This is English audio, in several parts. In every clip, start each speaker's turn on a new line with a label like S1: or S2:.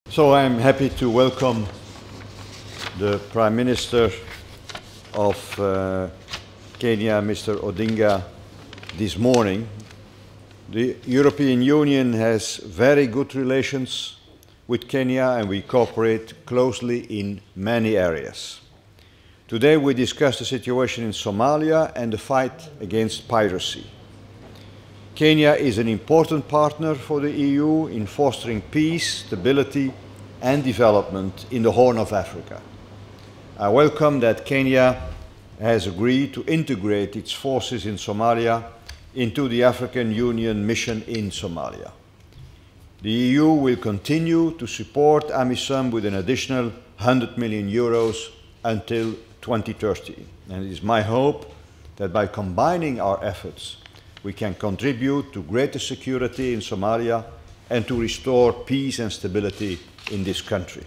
S1: So I'm happy to welcome the Prime Minister of Kenya, Mr. Odinga, this morning. The European Union has very good relations with Kenya and we cooperate closely in many areas. Today we discuss the situation in Somalia and the fight against piracy. Kenya is an important partner for the EU in fostering peace, stability and development in the Horn of Africa. I welcome that Kenya has agreed to integrate its forces in Somalia into the African Union mission in Somalia. The EU will continue to support AMISOM with an additional €100 million until 2030. And it is my hope that by combining our efforts, we can contribute to greater security in Somalia and to restore peace and stability in this country.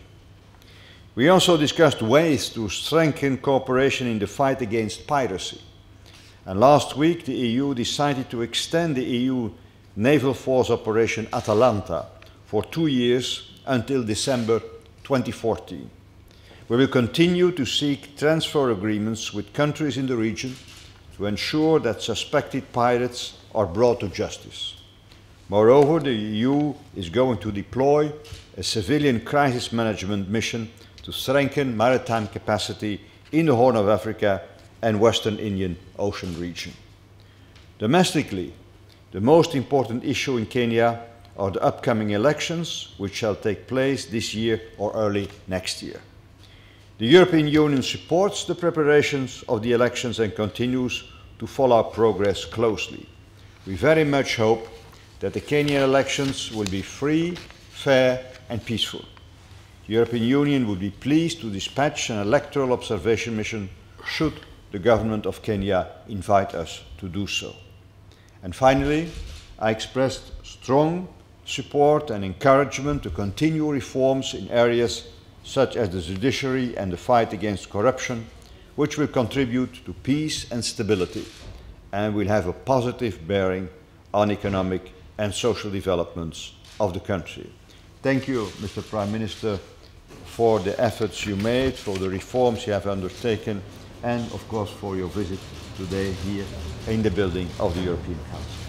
S1: We also discussed ways to strengthen cooperation in the fight against piracy. And last week, the EU decided to extend the EU naval force operation Atalanta for 2 years until December 2014. We will continue to seek transfer agreements with countries in the region to ensure that suspected pirates are brought to justice. Moreover, the EU is going to deploy a civilian crisis management mission to strengthen maritime capacity in the Horn of Africa and Western Indian Ocean region. Domestically, the most important issue in Kenya are the upcoming elections, which shall take place this year or early next year. The European Union supports the preparations of the elections and continues to follow progress closely. We very much hope that the Kenyan elections will be free, fair and peaceful. The European Union would be pleased to dispatch an electoral observation mission should the government of Kenya invite us to do so. And finally, I expressed strong support and encouragement to continue reforms in areas such as the judiciary and the fight against corruption, which will contribute to peace and stability and will have a positive bearing on economic and social developments of the country. Thank you, Mr. Prime Minister, for the efforts you made, for the reforms you have undertaken, and of course for your visit today here in the building of the European Council.